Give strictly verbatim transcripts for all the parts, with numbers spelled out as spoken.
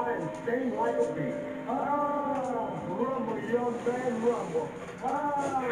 high and sting like a bee. Ah, rumble, young man, rumble. Ah.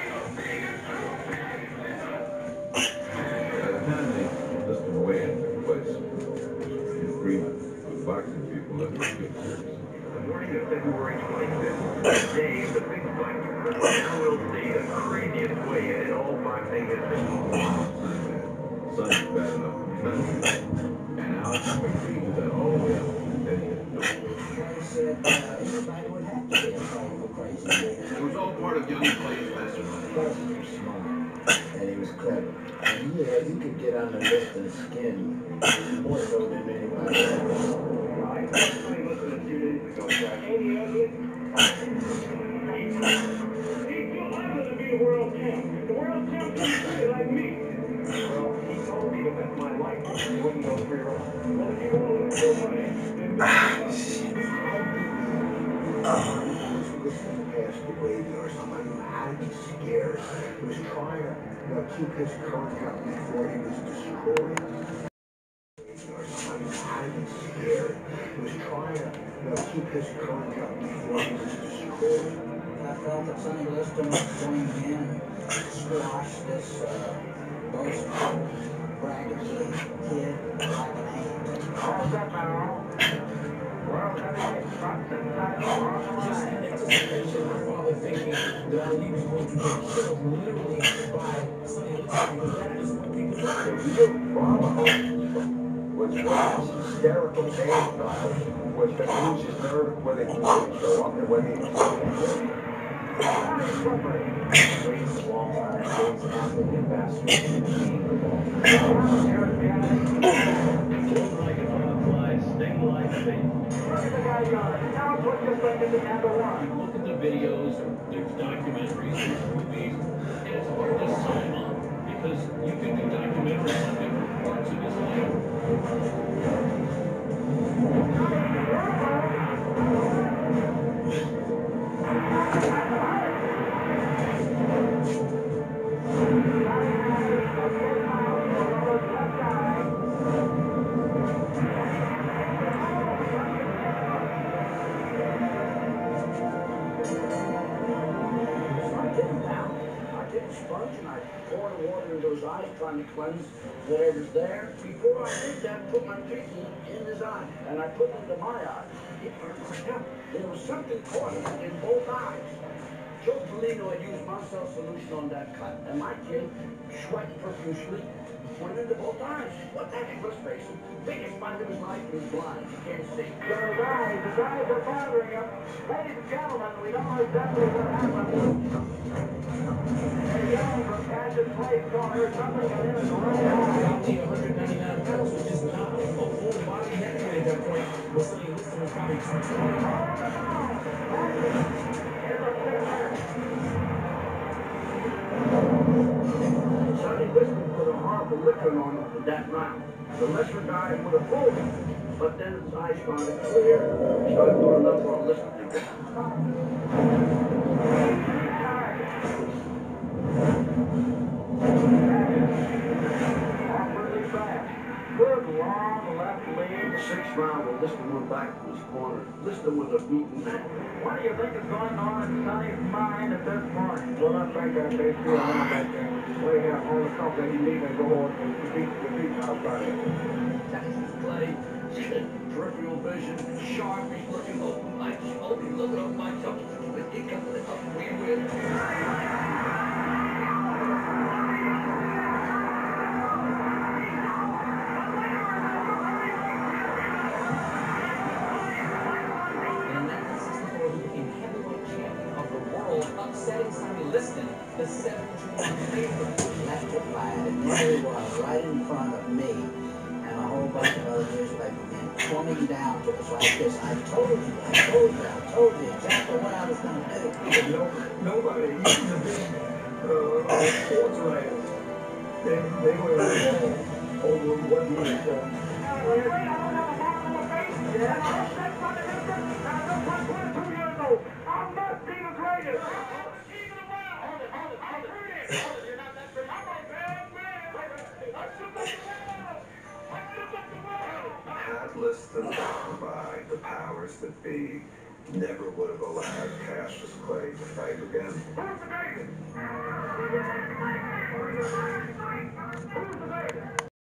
By the time they listed away in took place, in agreement with boxing people that were good serious. The morning of February twenty-fifth, the day of the big fight. Now we'll see the craziest weigh-in in all boxing history. Sun is bad enough for Sunday. And now it's agreed that all the way up to the day of the They said uh, everybody would have to be a little crazy. It was all part of young Clay's mastermind. Plus, he was smart, and he was clever. And yeah, he could get under Liston's skin more so than anybody else. I personally listened a few days ago, Jack. Any Elliott? He's too ugly to be a world champ. The world champ is like me. Well, he told me to bet my life. He wouldn't go free roll. Well, if you want to lose your money, then Ah, shit. Oh, Liston passed away or somebody had to be scared. He was trying to you know, keep his current up before he was destroyed. Or somebody had to be scared. He was trying to you know, keep his current up before he was destroyed. I felt that Sonny Liston was going in and squash this uh, most braggarty kid like an ant. How's that, man? World heavyweight boxing title on the Just line. in anticipation, my father thinking that Ali was going to get killed literally by Sonny Liston, because that is what people The do. real problem was what his hysterical game style was to lose his nerve when they didn't show up and when they didn't show up. Look at the videos, there's documentaries, there's movies, and it's hard to sum up because you can do documentaries on different parts of his life. Sponge and I poured water into his eyes, trying to cleanse whatever's there. Before I did that, put my teeth in, in his eye, and I put it into my eye. It hurt like hell. There was something caught in both eyes. Joe Polino had used Marcel solution on that cut, and my kid, sweating profusely, went into both eyes. What the heck was facing? Biggest fight of his life, he was blind. He can't see. So his eyes, his eyes are bothering him. Ladies and gentlemen, we don't know exactly what happened. A young from Pageant Place corner, something got in his right eye. Probably one hundred ninety-nine pounds, which is not a full body heavyweight at that point. Well, Sonny Liston was probably two twenty. Sonny Liston put a horrible licking on him in that round. The lesser guy would have pulled him, but then his eyes started clear. He started doing enough for Liston to get Awkwardly fast. Good long left lead. sixth round, well, Liston went back to his corner. Liston was a beaten man. What do you think is going on in Sonny's mind at this point? Well, I think that they feel now that we have all the company he needs to go on and defeat the beat outside. Texas play. See the peripheral vision, sharp, he's looking over my shoulder, he's looking over my shoulder. But he comes up, we win. In nineteen sixty-four, he became heavyweight champion of the world, upsetting Sonny Liston, the seven-to-one favorite. Left it fight, and there he was, right in front of me, and a whole bunch of other newspaper men coming down to us like this. I told you, I told you, I told you exactly what I was going to do. No, nobody, even the big uh, sports writers, they, they were uh, over what he was done. I'm not Steven Greatest. Liston down by the powers that be never would have allowed Cassius Clay to fight again.